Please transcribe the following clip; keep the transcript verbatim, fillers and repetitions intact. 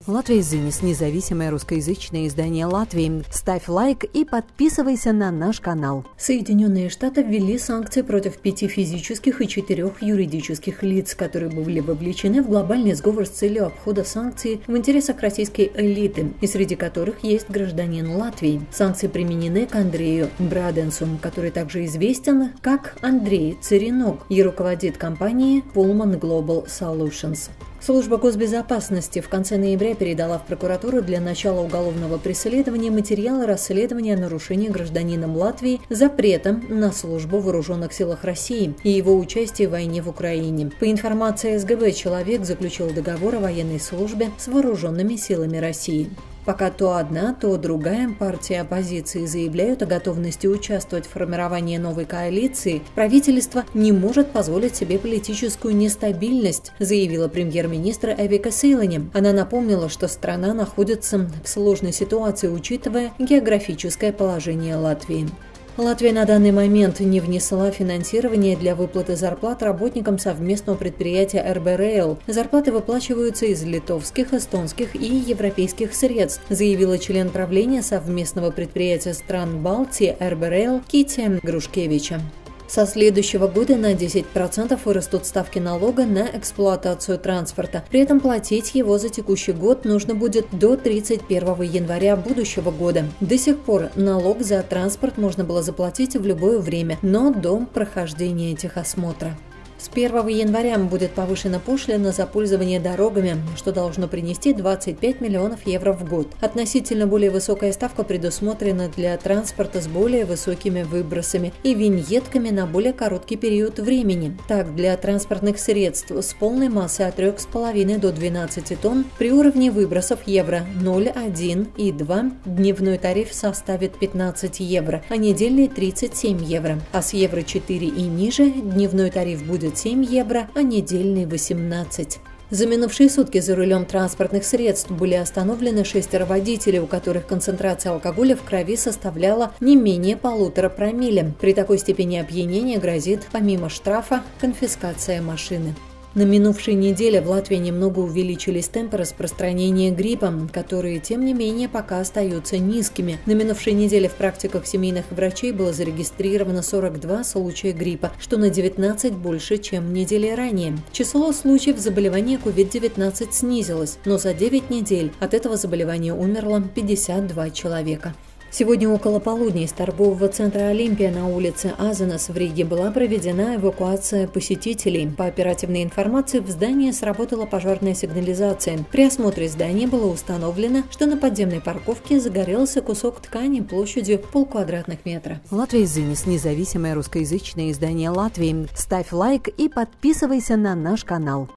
Латвия Зинис, независимое русскоязычное издание Латвии. Ставь лайк и подписывайся на наш канал. Соединенные Штаты ввели санкции против пяти физических и четырех юридических лиц, которые были вовлечены в глобальный сговор с целью обхода санкций в интересах российской элиты, и среди которых есть гражданин Латвии. Санкции применены к Андрею Браденсу, который также известен как Андрей Царинок и руководит компанией Pullman Global Solutions. Служба госбезопасности в конце ноября передала в прокуратуру для начала уголовного преследования материалы расследования нарушения гражданином Латвии запретом на службу в вооруженных силах России и его участие в войне в Украине. По информации СГБ, человек заключил договор о военной службе с вооруженными силами России. Пока то одна, то другая партия оппозиции заявляют о готовности участвовать в формировании новой коалиции, правительство не может позволить себе политическую нестабильность, заявила премьер-министр Эвика Сейлани. Она напомнила, что страна находится в сложной ситуации, учитывая географическое положение Латвии. Латвия на данный момент не внесла финансирование для выплаты зарплат работникам совместного предприятия эр бэ рейл. Зарплаты выплачиваются из литовских, эстонских и европейских средств, заявила член правления совместного предприятия стран Балтии эр бэ рейл Китя Грушкевича. Со следующего года на десять процентов вырастут ставки налога на эксплуатацию транспорта. При этом платить его за текущий год нужно будет до тридцать первого января будущего года. До сих пор налог за транспорт можно было заплатить в любое время, но до прохождения техосмотра. С первого января будет повышена пошлина за пользование дорогами, что должно принести двадцать пять миллионов евро в год. Относительно более высокая ставка предусмотрена для транспорта с более высокими выбросами и виньетками на более короткий период времени. Так, для транспортных средств с полной массой от трёх с половиной до двенадцати тонн при уровне выбросов евро ноль, один и два дневной тариф составит пятнадцать евро, а недельный тридцать семь евро. А с евро четыре и ниже дневной тариф будет семь евро, а недельный восемнадцать. За минувшие сутки за рулем транспортных средств были остановлены шестеро водителей, у которых концентрация алкоголя в крови составляла не менее полутора промилле. При такой степени опьянения грозит, помимо штрафа, конфискация машины. На минувшей неделе в Латвии немного увеличились темпы распространения гриппа, которые, тем не менее, пока остаются низкими. На минувшей неделе в практиках семейных врачей было зарегистрировано сорок два случая гриппа, что на девятнадцать больше, чем недели ранее. Число случаев заболевания ковид девятнадцать снизилось, но за девять недель от этого заболевания умерло пятьдесят два человека. Сегодня около полудня из торгового центра «Олимпия» на улице Азенас в Риге была проведена эвакуация посетителей. По оперативной информации в здании сработала пожарная сигнализация. При осмотре здания было установлено, что на подземной парковке загорелся кусок ткани площадью полквадратных метра. Латвия Зинис, независимое русскоязычное издание Латвии. Ставь лайк и подписывайся на наш канал.